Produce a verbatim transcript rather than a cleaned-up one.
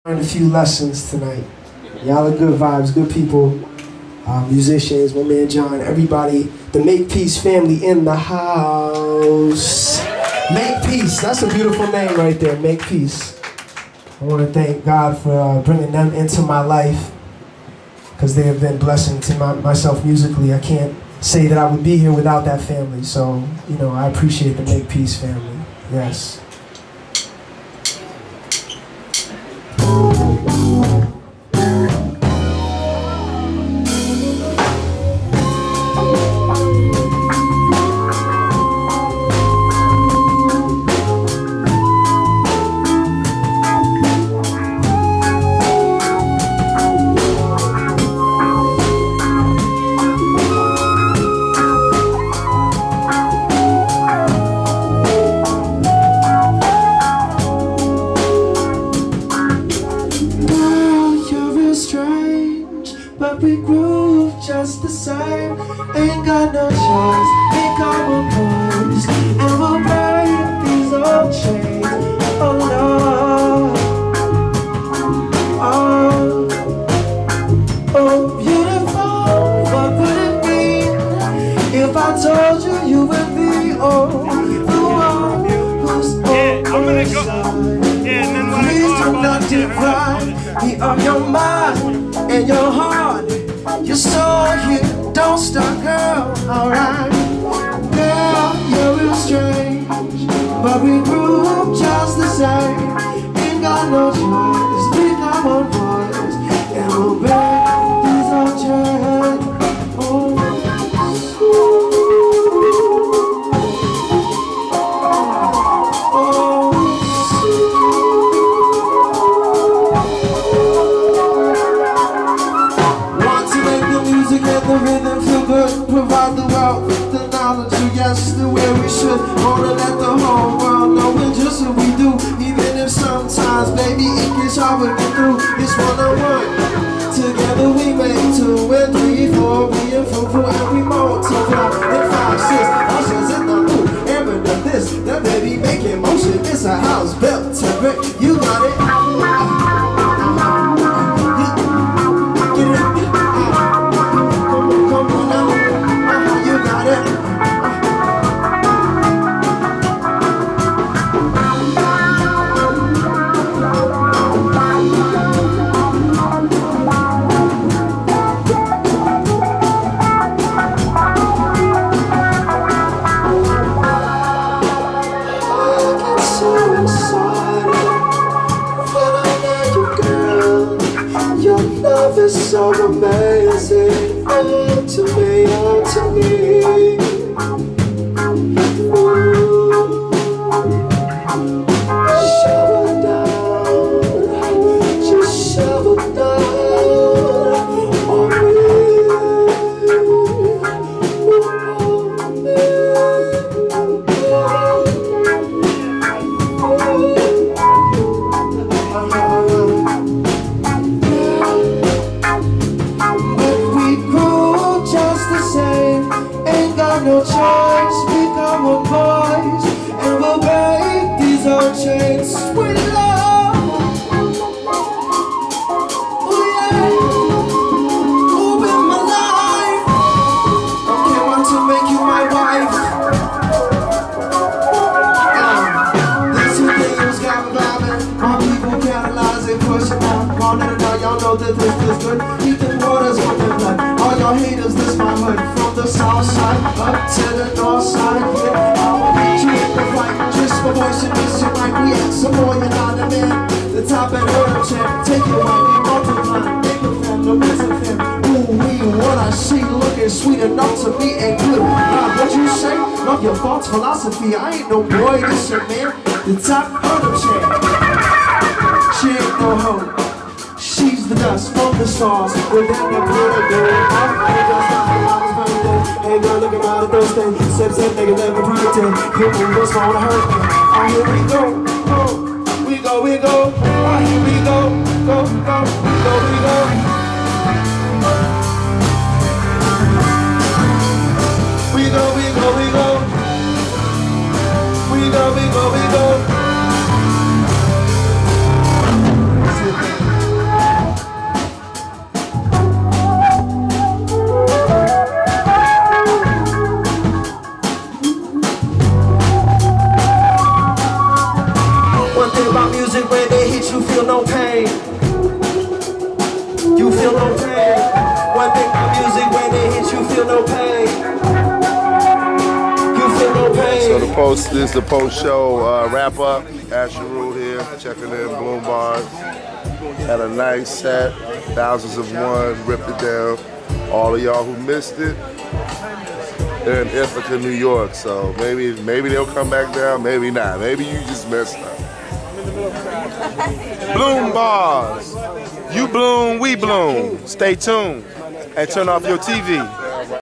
Learned a few lessons tonight. Y'all are good vibes, good people, uh, musicians, my man John, everybody, the Makepeace family in the house. Makepeace, that's a beautiful name right there, Makepeace. I want to thank God for uh, bringing them into my life because they have been a blessing to my, myself musically. I can't say that I would be here without that family, so, you know, I appreciate the Makepeace family, yes. But we grew just the same. Ain't got no choice, ain't got no voice, and we'll break these old chains. Oh Lord, oh, oh beautiful, what would it be if I told you you would be oh the one who's yeah, I'm gonna go. side. Yeah, and then when Please I go, do not deprive me of your mind and your heart. You're so here, don't stop, girl, alright. Girl, you're real strange, but we grew up just the same. Ain't got no choice, we got one voice, and we'll break these old chains. Oh, the rhythm feel good, provide the world with the knowledge of yes, the way we should. Wanna let the whole world know it just what we do. Even if sometimes, baby, it gets hard to get through. It's one on one, together we make two and three, four, being fruitful and we multiply. And five, six, ushers in the mood, and with this, that baby making motion. It's a house built to brick, you got it. It's so amazing, oh, to me, oh, to me. Ooh. Shower down, just shower down on me, on me. No choice, we got one voice, and we'll break these old chains. Sweet love, oh yeah, oh in my life, okay, want to make you my wife. uh, These two things got me vibing, my people catalyzing, pushing on, on and on, y'all know that this feels good. Keep the waters on their blood, all y'all haters, this my hood. The south side, up to the north side, yeah. I'ma beat you in the fight, just my voice and this and right. We act some more, you're not a man. The top and hurdle champ, take it right, we multiply. Make a fan, no missing fan. Ooh, we what I see, looking sweet enough to me and good. Now, what you say? Love your thoughts, philosophy. I ain't no boy, this your man. The top hurdle champ. She ain't no hoe. She's the dust from the stars. Within the planet, hey girl, look at all those things. Sip, sip, nigga, let me pretend. People just wanna hurt me. Oh, here we go, go. We go, we go. Oh, here we go, go, go. We go, we go. We go, we go, we go. We go, we go, we go. you feel no pain. You feel no pain. One thing about music, when it hits, you feel no pain. You feel no pain. So the post, this is the post show uh, wrap up. Asher Rule here, checking in BloomBars. Had a nice set, thousands of one, ripped it down. All of y'all who missed it, they're in Ithaca, New York. So maybe maybe they'll come back down, maybe not. Maybe you just messed up. BloomBars. You bloom, we bloom. Stay tuned and turn off your T V.